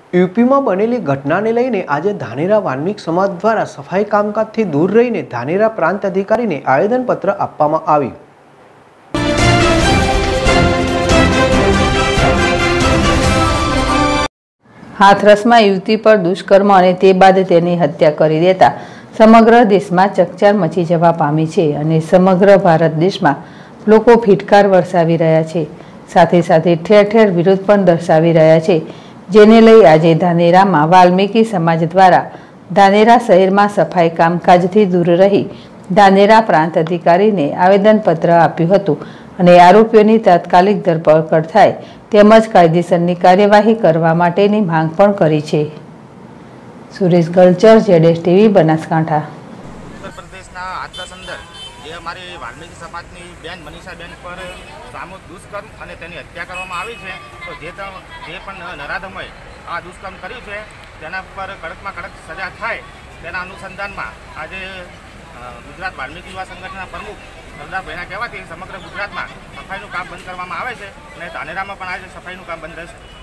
UP में बनेली घटना ने लईने आज धानेरा वाल्मीक समाज द्वारा सफाई कामकाज दूर रहीने धानेरा प्रांत अधिकारी ने आवेदनपत्र आपवामां आव्युं। हाथरस में युवती पर दुष्कर्म और ते बाद तेनी हत्या करी देता समग्र देश में चकचार मची जवा पामी छे अने समग्र भारत देश में लोको फीटकार वरसावी रह्या छे। साथे साथे ठेर ठेर विरोध पण दर्शावी रह्या छे, जेने लई आजे धानेरा में वाल्मीकी समाज द्वारा धानेरा शहर में सफाई कामकाजथी दूर रही धानेरा प्रांत अधिकारी ने आवेदनपत्र आप्युं हतुं अने आरोपीओनी तात्कालिक धरपकड़ थाय तेमज कायदेसरनी कार्यवाही करवा माटेनी मांग पण करी छे। सुरेश गलचर, जेडेस टीवी, बनासकांठा। उत्तर प्रदेशना हाथरस अंदर जे अमारी वाल्मीकी समाजनी बेन मनीषाबेन पर सामूहिक दुष्कर्म અને તેની હત્યા કરવામાં આવી છે, તો જે પણ નરાધમોએ આ દુષ્કર્મ કર્યું છે તેના પર કડકમાં કડક સજા થાય તેના અનુસંધાનમાં આજે ગુજરાત વાલ્મીકી યુવા સંગઠનના પ્રમુખ સરદાર ભાઈના કહેવાથી સમગ્ર ગુજરાતમાં સફાઈનું કામ બંધ કરવામાં આવે છે અને ધાનેરામાં પણ આજે સફાઈનું કામ બંધ રહેશે।